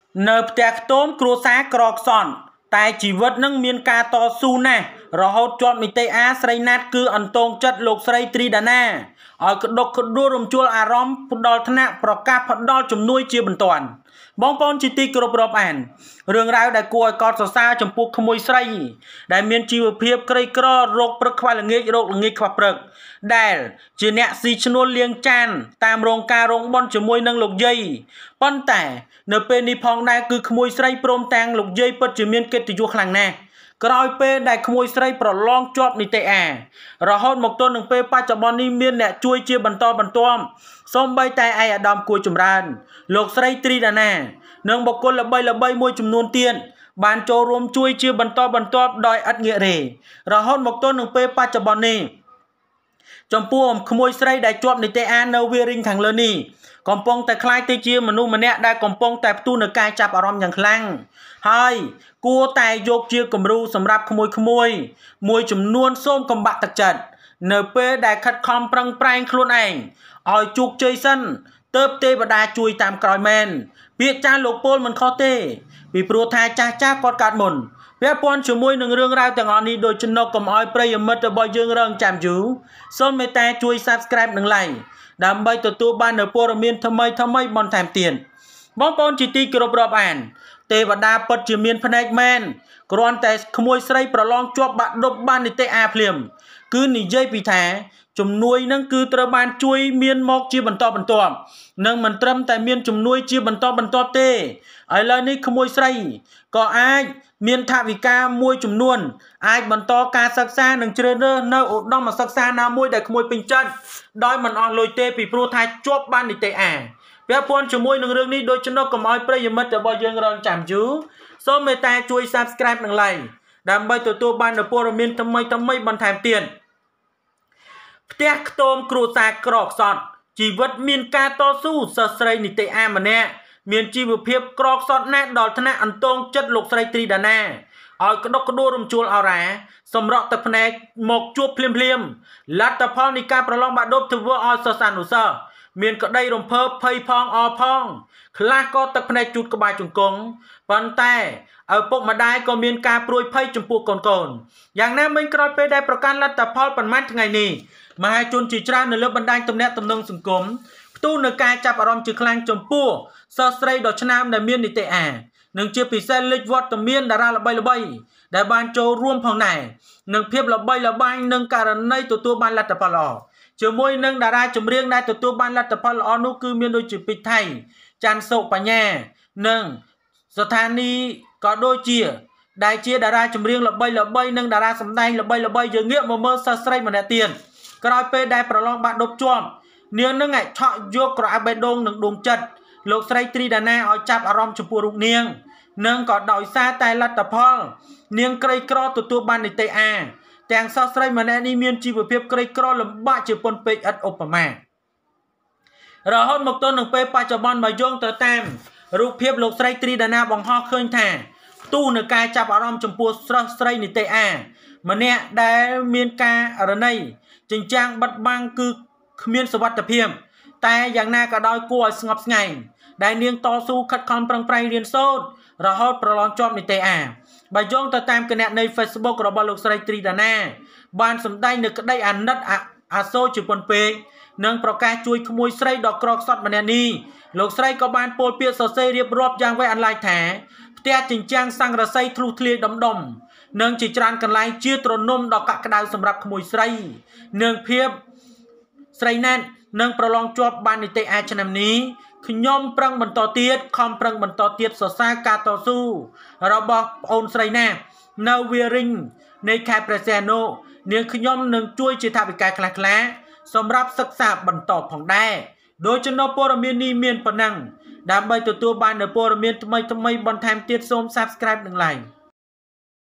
Nợ tạc tôm cua xa krok son. Tại chỉ vật nâng miên ca to su nè. Rồi hốt chọn mình tây á srei nát cư ẩn tôn chất lục srei tri đà na. Ở cực độc cực đua rùm chuol à rõm phút đo thân nạ pro ca phật đo chùm nuôi chia bình toàn. Bóng bóng chi ti cực rộp ảnh. Rương rao đại cua cọt sọ xa chùm phút khmui srei. Đại miên chi vật phiếp cây krơ rộp prực khoai là nghịch khoa prực. Đại chỉ nẹ si chân nuôn liêng chan. Tam rong ca rong bon chùm môi nâng lục dây. Bón tẻ. Nợ bên đi phong đại cư khmui srei prom tang lục dây bất chỉ miên kết tỷ du khlang nè.ក្រោយពេលដែលក្មួយស្រីប្រឡងជាប់នីតិអារហូតមកទល់នឹងពេលបច្ចុប្បន្ននេះមានអ្នកជួយជាបន្តបន្ទាប់សូម្បីតែឯអាដាមគួរចម្រើនលោកស្រីត្រីដាណានិងបុគ្គលល្បីៗមួយចំនួនទៀតបានចូលរួមជួយជាបន្តបន្ទាប់ដោយឥតងាករេរហូតមកទល់នឹងពេលបច្ចុប្បន្ននេះចំពោះក្មួយស្រីដែលជាប់នីតិអានៅវារិញខាងលើនេះកំពុងតែខ្លាចទៅជាមនុស្សម្នាក់ដែលកំពុងតែផ្ទុះនឹងការចាប់អារម្មណ៍យ៉ាងខ្លាំងហើយគួរតែយកជាគំរូសម្រាប់ក្មួយមួយចំនួនសូមកំបាក់ទឹកចិត្តនៅពេលដែលខិតខំប្រឹងប្រែងខ្លួនឯងឲ្យជោគជ័យសិនទើបទេវតាជួយតាមក្រោយមែនពាក្យចាស់លោកពលមិនខុសទេពីព្រោះថាចាស់គាត់កាត់មុនពាក់ព័ន្ធជាមួយនឹងរឿងរ៉ាវទាំងអស់នេះដោយចំណុកកុំឲ្យប្រិយមិត្តរបស់យើងរងចាំយូរសូមមេត្តាជួយ Subscribe និង Like ដើម្បីទទួលបាននូវព័ត៌មានថ្មីបន្ថែមទៀតបងប្អូនជាទីគោរពរាប់អានទេវតាពិតជាមានភ្នែកមែនគ្រាន់តែក្មួយស្រីប្រឡងជាប់បាក់ដប់បាននីតិអាភ្លាមគឺនិយាយពីថាជំនួយនឹងគឺត្រូវបានជួយមានមកជាបន្តបន្ទាប់និងមិនត្រឹមតែមានជំនួយជាបន្តបន្ទាប់ទេឥឡូវនេះក្មួយស្រីក៏អាចមានថវិកាមួយចំនួនអាចបន្តការសិក្សានិងជ្រើសរើសនៅឧត្តមសិក្សាណាមួយដែលក្មួយពេញចិត្តដោយមិនអស់លុយទេពីព្រោះថាជាប់បាននីតិអាពាក់ព័ន្ធជាមួយនឹងរឿងនេះដោយចំណុចកុំឲ្យប្រិយមិត្តរបស់យើងរងចាំយូរសូមមេត្តាជួយ Subscribe និង Like ដើម្បីទទួលបាននូវព័ត៌មានថ្មីបន្ថែមទៀតផ្ទះខ្ទមគ្រួសារក្រកសត់ជីវិតមានការតស៊ូសិស្សស្រីនីតិអាម្នាក់មានជីវភាពក្រកសត់ណាស់ដល់ថ្នាក់អន្តងចិត្តលោកស្រីត្រីដាណាឲ្យក្តុកក្តួលរំជួលអរ៉ាសម្រក់ទឹកភ្នែកមកជួបភ្លាមលទ្ធផលនៃការប្រឡងបាក់ឌុបធ្វើឲ្យសិស្សអនុសិស្សមានក្តីរំភើបភ័យផងអផងខ្លះក៏ទឹកភ្នែកជូតក្បាលជង្គង់ប៉ុន្តែឪពុកម្ដាយក៏មានការព្រួយភ័យចំពោះកូនយ៉ាងណាមិញក្រោយពេលដែលប្រកាន់លទ្ធផលប៉ុន្មានថ្ងៃនេះមហាជនជាច្រើននៅលើបណ្ដាញទំនាក់ទំនងសង្គមផ្ទុះនឹងការចាប់អារម្មណ៍ជាខ្លាំងចំពោះសិស្សស្រីដ៏ឆ្នើមដែលមាននីតិអានិងជាពិសេសលេចវត្តមានតារាល្បីៗដែលបានចូលរួមផងដែរនិងភាពល្បីល្បាញនឹងករណីទទួលបានលទ្ធផលល្អជាមួយនឹងតារាចម្រៀងដែលទទួលបានលទ្ធផលល្អនោះគឺមានដូចជាពេជ្រថៃច័ន្ទសុបញ្ញានិងស្ថានីយ៍ក៏ដូចជាដែលជាតារាចម្រៀងល្បីនិងតារាសម្ដែងល្បីយើងងាកមកមើលសិស្សស្រីម្នាក់ទៀតក្រោយពេលដែលប្រឡងបាក់ឌុបជាប់នាងនឹងឆក់យកក្រអៅបេះដូងនិងដួងចិត្តលោកស្រីត្រីដាណាឲ្យចាប់អារម្មណ៍ចំពោះរូបនាងនិងក៏ដោយសារតែលទ្ធផលនាងក្រីក្រទទួលបាននីតិអាទាំងសិស្សស្រីម្នាក់នេះមានជីវភាពក្រីក្រលំបាកជាពន់ពេកឥតឧបមារហូតមកទល់នឹងពេលបច្ចុប្បន្នមកយោងទៅតាមរូបភាពលោកស្រីត្រីដាណាបង្ហោះឃើញថាផ្ទុះនឹងការចាប់អារម្មណ៍ចំពោះសិស្សស្រីនីតិអាម្នាក់ដែលមានការរណីចិញ្ចាំងបិទបាំងគឺគ្មានសុវត្ថិភាពតែយ៉ាងណាក៏ដោយគួរឲ្យស្ងប់ស្ងាត់ដែលនាងតស៊ូខិតខំប្រឹងប្រែងរៀនសូត្ររហូតប្រឡងជាប់នីតិអាបើយោងទៅតាមគណនី Facebook របស់លោកស្រីត្រីដាណាបានសម្ដែងនៅក្តីអាណិតអាសូរជាពន់ពេកនិងប្រកាសជួយក្មួយស្រីដ៏ក្រកសត់ម្នាក់នេះលោកស្រីក៏បានពោលពាក្យសរសេររៀបរាប់យ៉ាងវែងអន្លាយថាផ្ទះចិញ្ចាំងសង្កសីធ្លុះធ្លាយដុំនិងជាច្រើនកន្លែងជាទ្រនំដ៏កក់ក្ដៅសម្រាប់ក្មួយស្រីនិងភាពស្រីណាត់នឹងប្រឡងជាប់បាននីតិអាឆ្នាំនេះខ្ញុំប្រឹងបន្តទៀតខំប្រឹងបន្តទៀតសរសើរការតស៊ូរបស់ប្អូនស្រីណានៅវារិញនៃខេត្តព្រះសីហនុនាងខ្ញុំនឹងជួយជាថវិកាខ្លះសម្រាប់សិក្សាបន្តផងដែរដោយចំណុចព័ត៌មាននេះមានប៉ុណ្ណឹងដើម្បីទទួលបាននូវព័ត៌មានថ្មីបន្ថែមទៀតសូម Subscribe និង Like